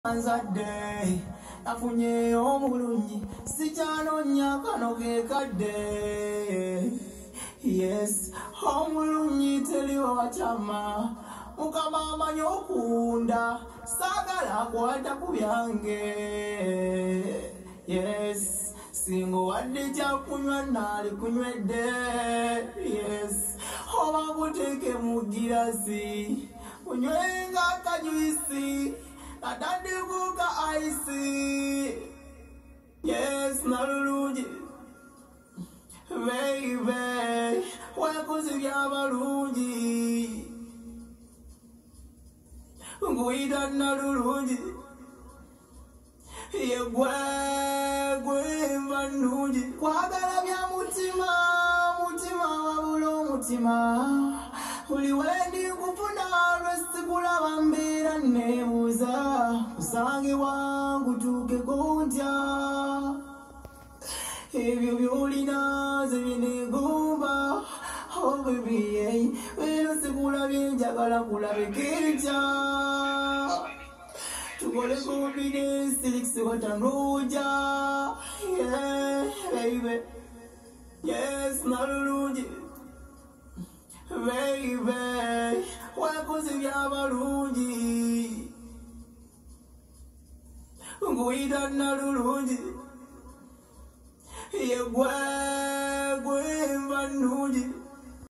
Nzadde nafunye omulungi sikyanonya kano ke kadde. Yes, omulungi teri wachama Mukama amanyi okunda saagala akwata ku byange. Yes, singo wadde kyakunywa naali kunywedde. Yes, oba buteeke mu girasi unywenga akajuisi atandikuka ice. Yes, nalulungi baby wekoze byabalungi nguyita nalulungi yegwe mba nnungi kwagala bya mutima wabula omutima buli wendi kufuna lwesikulaba mbeera neebuuza kusange wangu tuukeko ntya ebyo byolina ze binegomba. Oh baby, leero sikulabye njagala kulabike ntya tukole confidence likisiwatanooja. Yeah baby, yes nalulungi baby wekoze byabalungi nguyita nalulungi yegwe mba nnungi